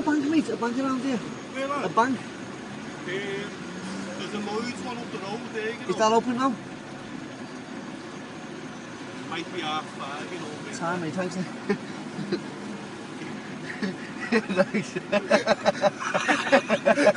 a bank, mate? A bank around here? Where A at? bank? There's a Lloyd's one up the road there, you know. Is that open now? Might be half 5, you know. Time, mate, thanks. Thanks.